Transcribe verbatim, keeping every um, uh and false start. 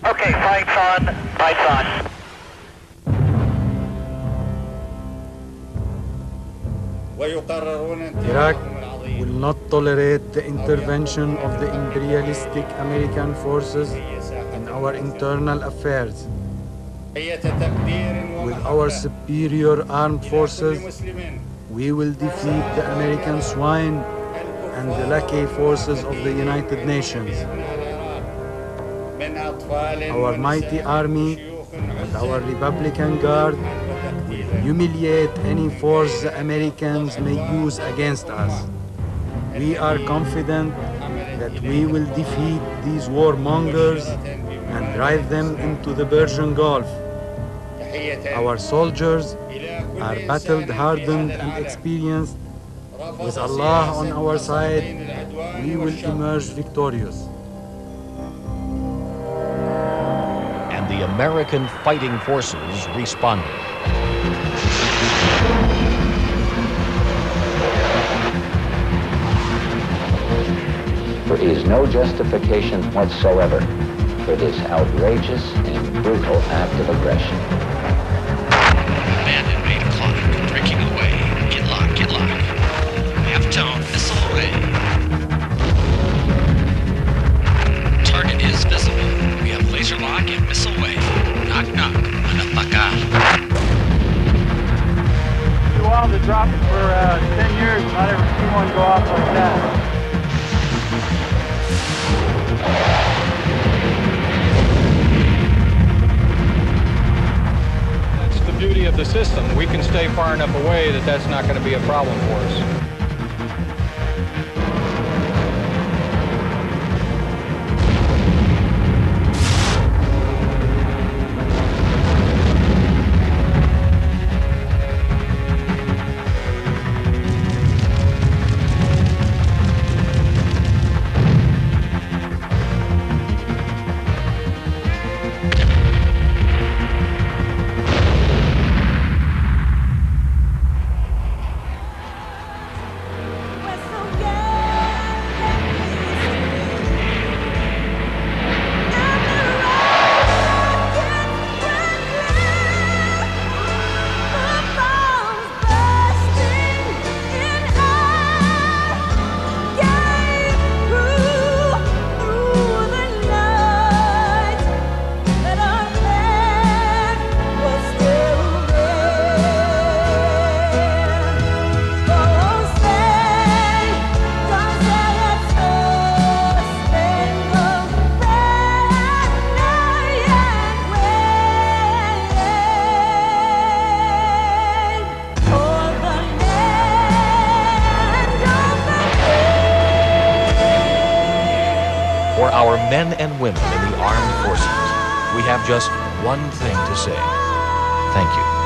Okay, fight's on. Fight's on. Iraq will not tolerate the intervention of the imperialistic American forces in our internal affairs. With our superior armed forces, we will defeat the American swine and the lackey forces of the United Nations. Our mighty army and our Republican Guard will humiliate any force the Americans may use against us. We are confident that we will defeat these warmongers and drive them into the Persian Gulf. Our soldiers are battle-hardened and experienced. With Allah on our side, we will emerge victorious. And the American fighting forces responded. There is no justification whatsoever for this outrageous and brutal act of aggression. Man at eight o'clock, breaking away. Get locked, get locked. Half-tone, missile away. Target is visible. We have laser lock and missile away. Knock, knock. Manataka. Too wild to drop it for uh, ten years. Not ever seen one go off like that. That's the beauty of the system. We can stay far enough away that that's not going to be a problem for us. For our men and women in the armed forces, we have just one thing to say. Thank you.